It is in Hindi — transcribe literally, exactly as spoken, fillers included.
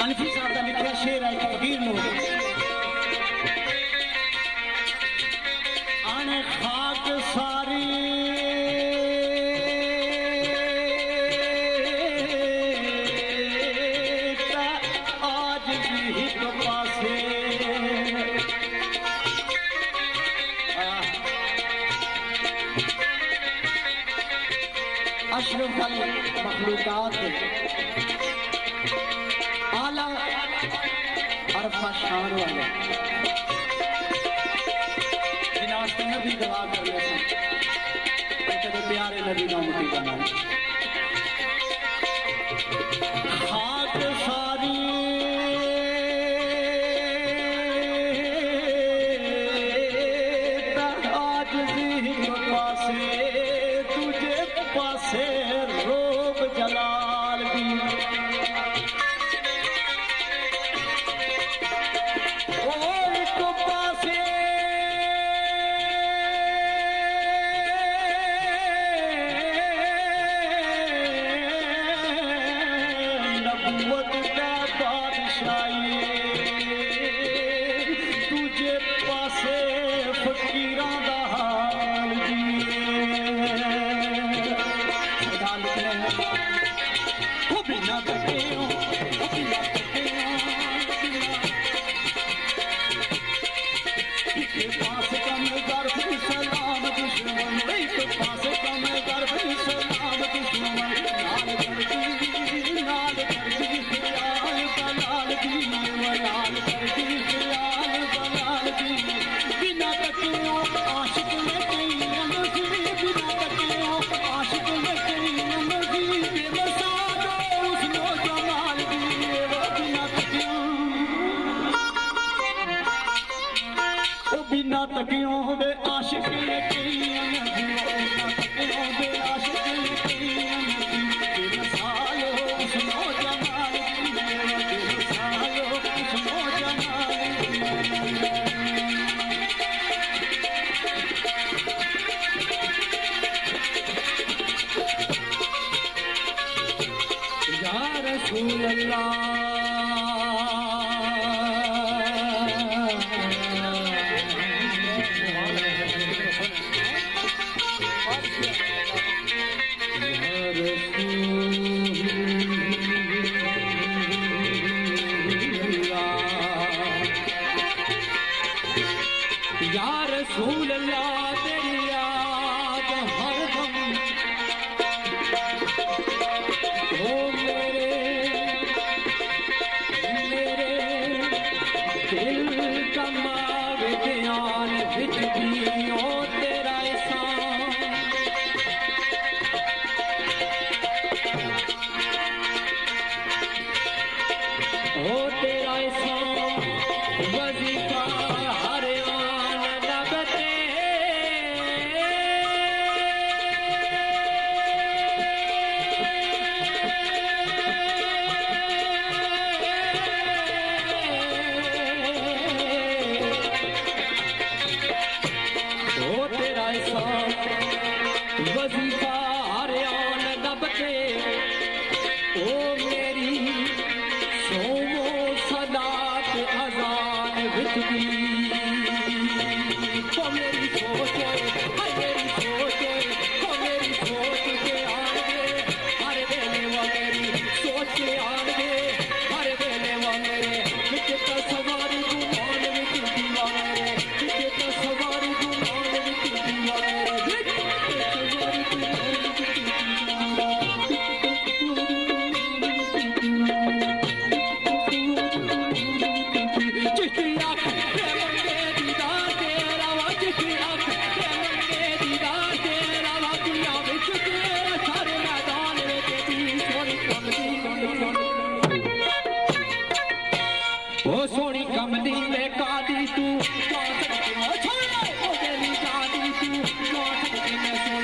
हनफी साहब का लिखा शेर है एक फकीर नो आने खाक सारी आज भी एक पासे अशरफल मखलूकात आला अरफा शान वाले जिनास नबी दवा कर ले तेरे प्यारे नबी का मुक्ति करना खाक सारी आज भी पासे तुझे पासे रोब जलाल भी तकियों दे आशिक ने या रसूल अल्लाह या रसूल अल्लाह तेरी याद हरदम हो मेरे मेरे दिल का मावे ध्यान विच भी हो तेरा एहसान हो तेरा एहसान वजीफा वजीफा हरियाण दबके ओ मेरी सोमो सदात अजान विच भी ओ मेरी सोच है मेरी सोच ओ मेरी सोच के आगे हर वेले वो मेरी सोच के आगे हर वेले वो मेरे विच तो सवारी गुमान विच दीवारे विच तो सवारी गुमान विच दीवारे ओ सोनी कमदी में कादी तू कौन सकती हो छोड़ ओ तेरी कादी तू कौन सकती मैं